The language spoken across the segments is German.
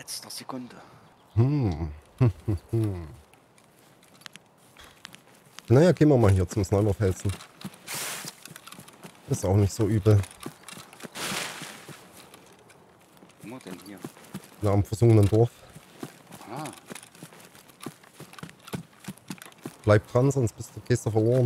Letzter Sekunde. Hm. Naja, gehen wir mal hier zum Sniperfelsen. Ist auch nicht so übel. Wo sind wir denn hier? Na, am versunkenen Dorf. Ah, Bleib dran, sonst gehst du verloren.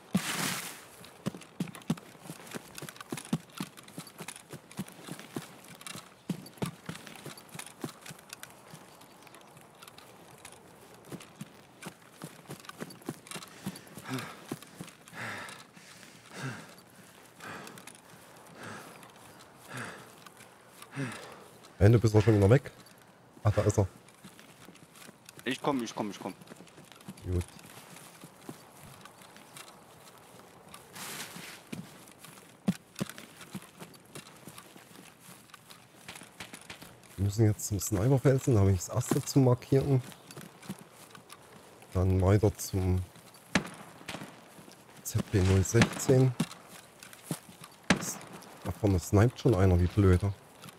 Hey, du bist doch schon wieder weg. Ach, da ist er. ich komm. Gut. Wir müssen jetzt zum Sniperfelsen, da habe ich das erste zu markieren. Dann weiter zum ZB016. Da vorne sniped schon einer, wie blöder.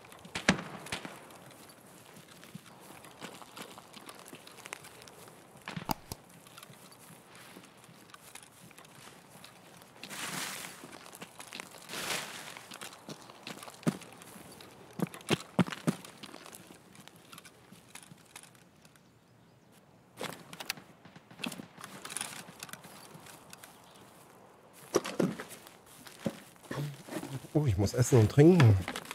Oh, ich muss essen und trinken.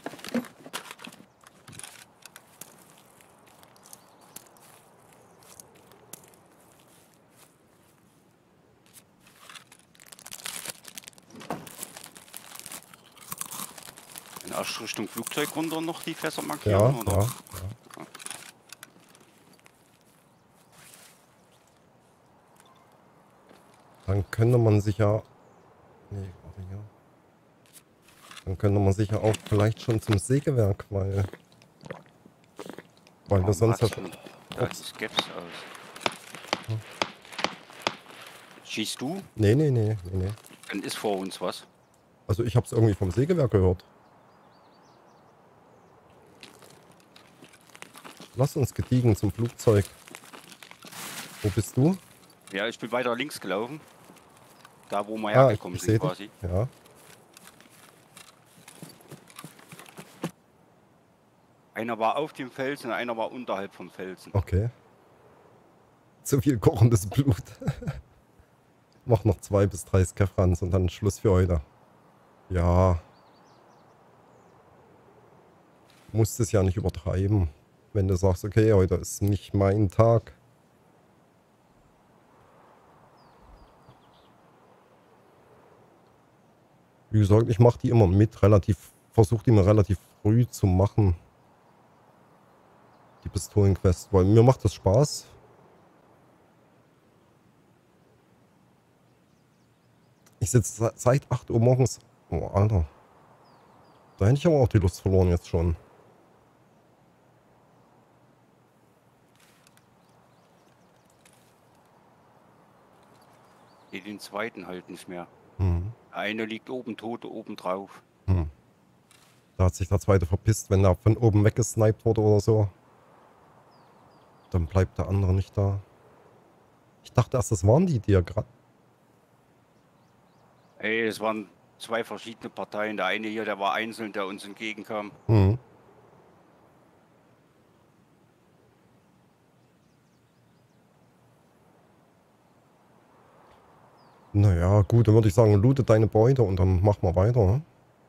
In erst Richtung Flugzeug runter noch die Fässer Ja, markieren, oder? ja. Dann könnte man sich ja... Nee, warte hier. Dann könnte man sich ja auch vielleicht schon zum Sägewerk, weil wir Warum sonst hast halt... du... Da Ups. ist Gaps aus. Hm. Schießt du? Nee. Dann ist vor uns was. Also ich habe es irgendwie vom Sägewerk gehört. Lass uns gediegen zum Flugzeug. Wo bist du? Ja, ich bin weiter links gelaufen. Da, wo wir Ah, hergekommen ich sind sehe dich. quasi. Ja. Einer war auf dem Felsen, einer war unterhalb vom Felsen. Okay. Zu viel kochendes Blut. Mach noch 2 bis 3 Scaffrans und dann Schluss für heute. Ja. Musst es ja nicht übertreiben. Wenn du sagst, okay, heute ist nicht mein Tag. Wie gesagt, ich mache die immer mit, versuche die mal relativ früh zu machen. Die Pistolenquest, weil mir macht das Spaß. Ich sitze seit 8 Uhr morgens. Oh, Alter. Da hätte ich aber auch die Lust verloren jetzt schon. Den zweiten halt nicht mehr. Hm. Der eine liegt oben tot, oben drauf. Hm. Da hat sich der zweite verpisst, wenn er von oben weggesniped wurde oder so. Dann bleibt der andere nicht da. Ich dachte erst, das waren die ja gerade. Ey, es waren zwei verschiedene Parteien. Der eine hier, der war einzeln, der uns entgegenkam. Hm. Naja, gut, dann würde ich sagen, loote deine Beute und dann mach mal weiter. Ne?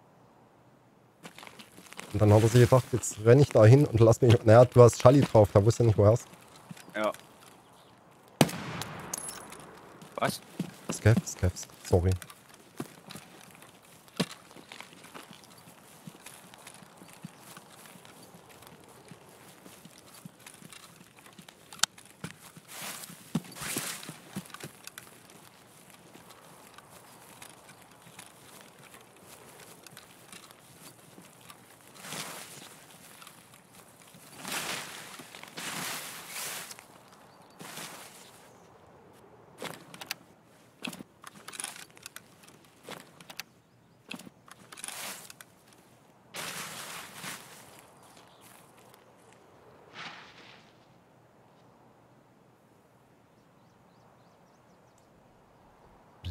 Und dann hat er sich gedacht, jetzt renne ich da hin und lass mich... Naja, du hast Schalli drauf, da wusste nicht, woher es... Ja. Was? Scavs, sorry.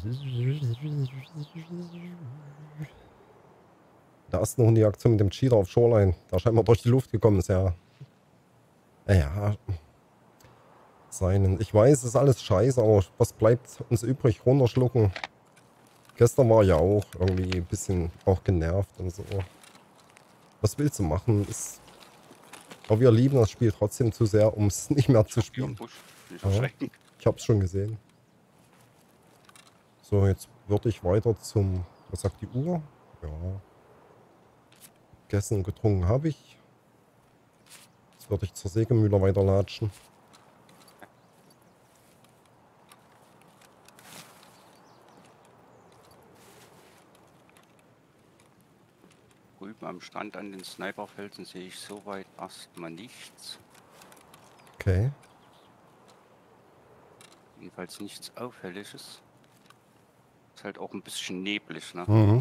Da ist noch die Aktion mit dem Cheater auf Shoreline. Da scheinbar durch die Luft gekommen ist, ja. Ja, seinen. Ich weiß, es ist alles scheiße, aber was bleibt uns übrig? Runterschlucken. Gestern war ja auch irgendwie ein bisschen auch genervt und so. Was willst du machen? Aber wir lieben das Spiel trotzdem zu sehr, um es nicht mehr zu Hier im spielen. Busch. Nicht Ja, erschrecken. ich hab's schon gesehen. So, jetzt würde ich weiter zum... Was sagt die Uhr? Ja. Gegessen und getrunken habe ich. Jetzt würde ich zur Sägemühle weiterlatschen. Drüben am Strand an den Sniperfelsen sehe ich soweit erstmal nichts. Okay. Jedenfalls nichts Auffälliges. Ist halt auch ein bisschen neblig, ne? Mhm.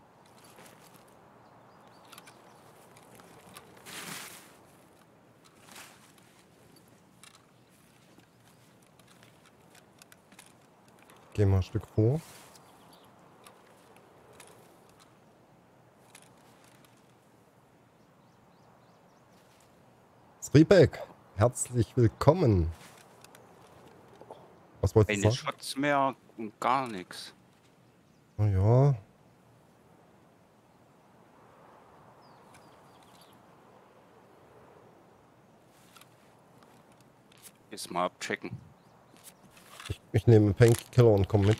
Gehen wir ein Stück vor. Sriebeck, herzlich willkommen. Was wolltest du Keine sagen? Shots mehr und gar nichts. Na ja. Jetzt mal abchecken. Ich nehme Painkiller und komme mit.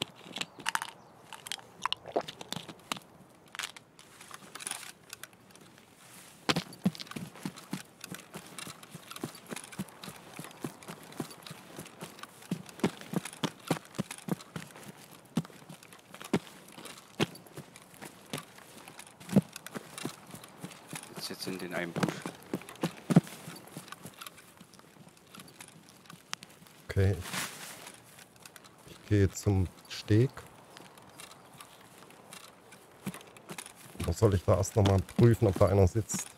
Jetzt in den einen Busch. Okay. Ich gehe zum Steg. Oder soll ich da erst nochmal prüfen, ob da einer sitzt?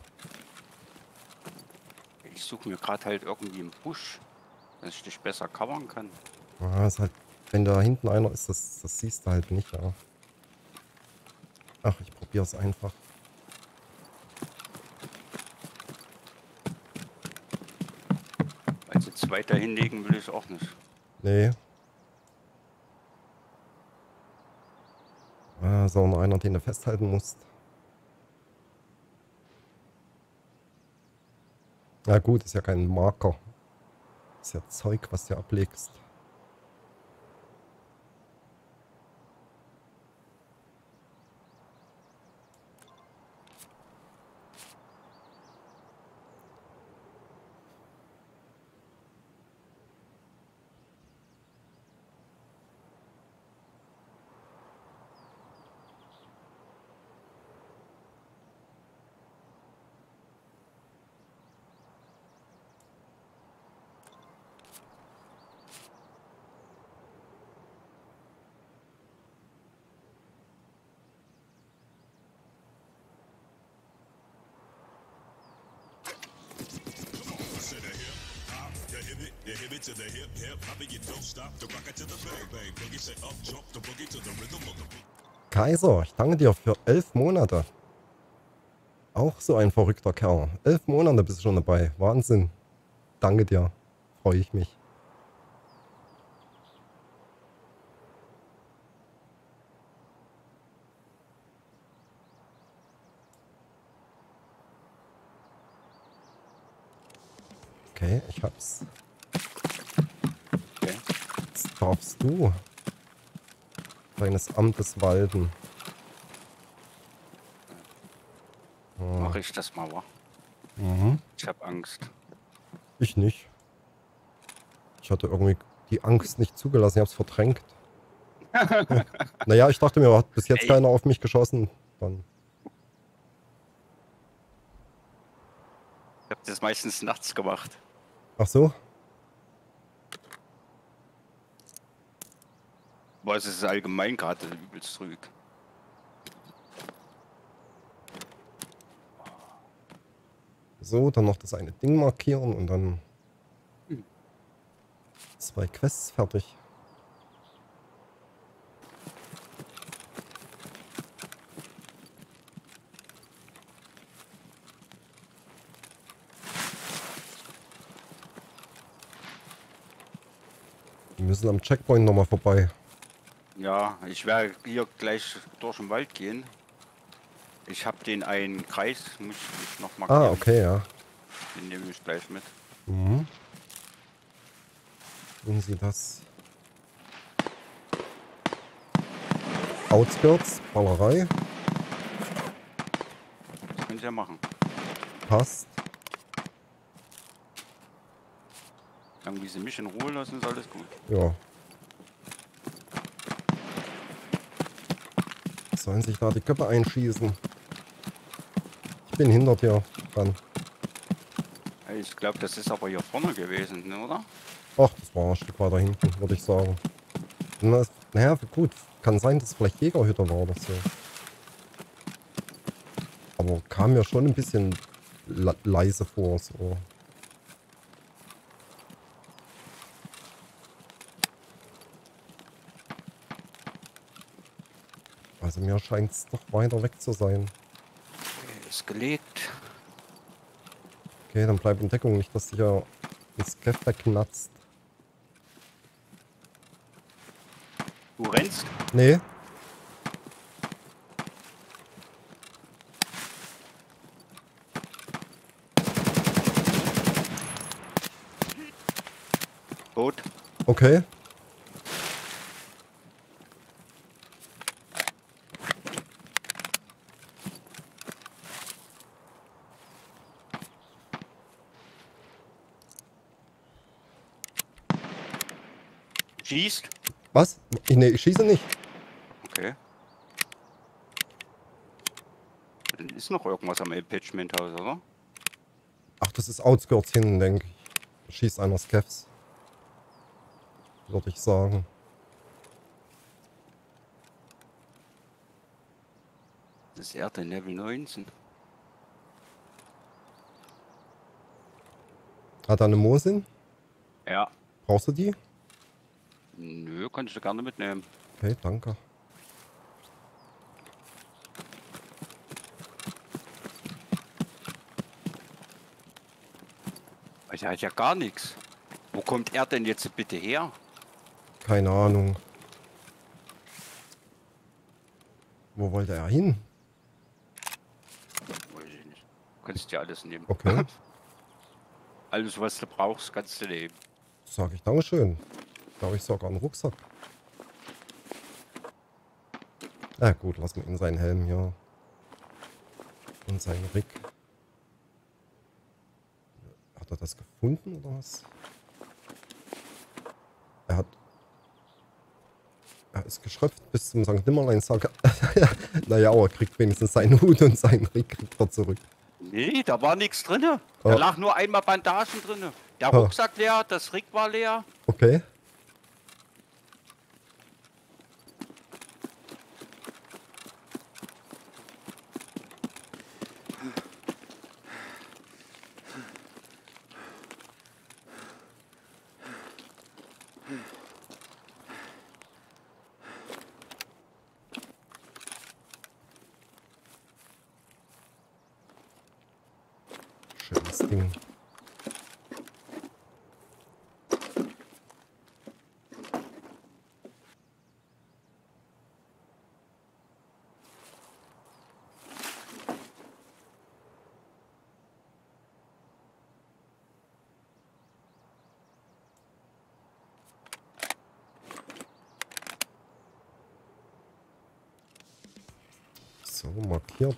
Ich suche mir gerade halt irgendwie einen Busch, dass ich dich besser covern kann. Ah, ist halt, wenn da hinten einer ist, das siehst du halt nicht, ja. Ach, ich probiere es einfach. Also jetzt weiter hinlegen will ich auch nicht. Nee. Ah, so noch einer, den du festhalten musst. Na gut, ist ja kein Marker. Ist ja Zeug, was du ablegst. Kaiser, ich danke dir für 11 Monate. Auch so ein verrückter Kerl. 11 Monate bist du schon dabei. Wahnsinn. Danke dir. Freue ich mich. Okay, ich hab's. Okay. Jetzt darfst du deines Amtes walten. Mache ich das mal, wa? Mhm. Ich habe Angst. Ich nicht. Ich hatte irgendwie die Angst nicht zugelassen. Ich hab's verdrängt. Naja, ich dachte mir, hat bis jetzt Ey. keiner auf mich geschossen. Dann. Ich habe das meistens nachts gemacht. Ach so? Aber es ist allgemein gerade übelst ruhig. So, dann noch das eine Ding markieren und dann 2 Quests fertig. Wir müssen am Checkpoint nochmal vorbei. Ja, ich werde hier gleich durch den Wald gehen. Ich habe den einen Kreis, muss ich noch markieren. Ah, okay, ja. Den nehme ich gleich mit. Mhm. Tun Sie das. Outskirts, Ballerei. Das könnt ihr ja machen. Passt. Irgendwie sie mich in Ruhe lassen, ist alles gut. Ja. Sollen sich da die Köpfe einschießen? Ich bin hinter dir dran. Ich glaube, das ist aber hier vorne gewesen, ne, oder? Ach, das war ein Stück weiter hinten, würde ich sagen. Naja, gut. Kann sein, dass es vielleicht Jägerhütte war oder so. Aber kam mir schon ein bisschen leise vor, so. Also mir scheint es doch weiter weg zu sein. Okay, ist gelegt. Okay, dann bleib in Deckung, nicht, dass dich ja ins Keff wegknatzt. Du rennst? Nee. Tot. Okay. Schießt? Was? Nee, ich schieße nicht. Okay. Dann ist noch irgendwas am Impeachment-Haus, oder? Ach, das ist Outskirts hinten, denke ich. Schießt einer Skeffs. Würde ich sagen. Das ist Erde Level 19. Hat er eine Mosin? Ja. Brauchst du die? Nö, kannst du gerne mitnehmen. Okay, danke. Also er hat ja gar nichts. Wo kommt er denn jetzt bitte her? Keine Ahnung. Wo wollte er hin? Weiß ich nicht. Du kannst dir alles nehmen. Okay. Alles, was du brauchst, kannst du nehmen. Sag ich Dankeschön. Da habe ich sogar einen Rucksack. Na gut, lass mal in seinen Helm hier. Und seinen Rick. Hat er das gefunden oder was? Er ist geschröpft bis zum St. Nimmerlein-Sack. Naja, aber er kriegt wenigstens seinen Hut und seinen Rick kriegt er zurück. Nee, da war nichts drin. Da Oh. lag nur einmal Bandagen drin. Der Oh. Rucksack leer, das Rick war leer. Okay. Schönes Ding. So, markiert.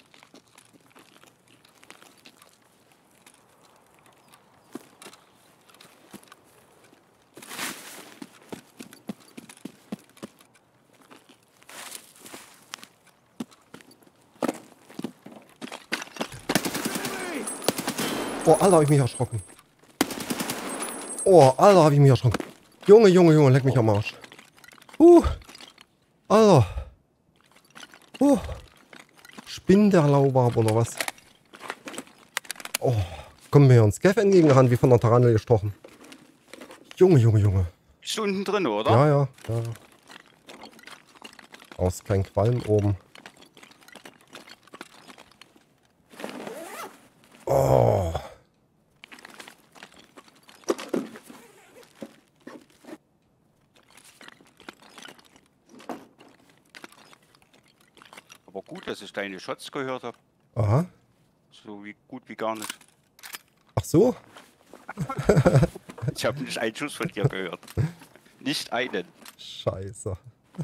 Oh, Alter, hab ich mich erschrocken. Oh, Alter, hab ich mich erschrocken. Junge, Junge, Junge, leck mich am Arsch. Alter. Spinnt der Laubab oder was? Oh, kommen mir uns Scaff entgegengerannt, wie von der Tarantel gestochen. Junge, Junge, Junge. Ist unten drin, oder? Ja, ja, ja. Aus kein Qualm oben. Oh. dass ich deine Shots gehört habe. Aha. So wie gut wie gar nicht. Ach so? Ich habe nicht einen Schuss von dir gehört. Nicht einen. Scheiße.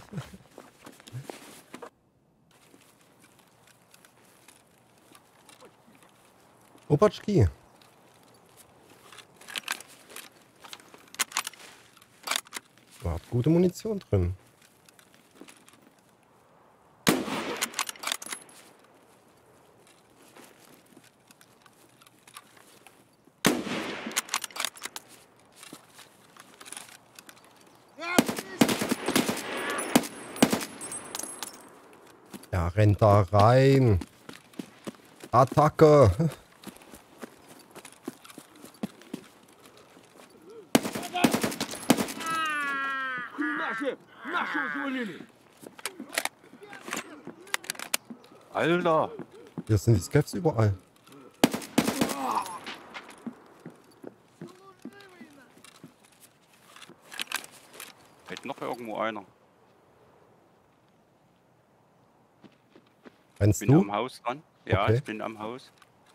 Opatschki. Ihr habt gute Munition drin. Ja, rennt da rein. Attacke. Alter. Hier sind die Scavs überall. Hätte noch irgendwo einer. Rennst Bin du? am Haus dran. Ja, Okay. ich bin am Haus.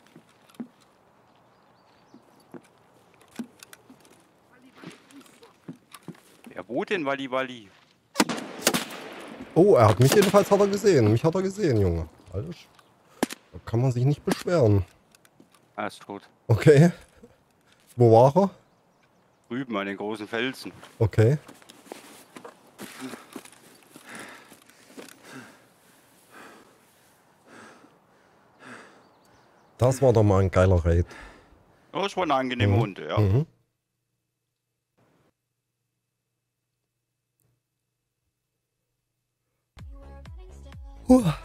Ja, wo denn Walli Walli? Oh, er hat mich jedenfalls hat er gesehen. Mich hat er gesehen, Junge. Alles. Da kann man sich nicht beschweren. Er ist tot. Okay. Wo war er? Drüben an den großen Felsen. Okay. Das war doch mal ein geiler Raid. Oh, das war eine angenehme Runde, ja. Mhm. Huh.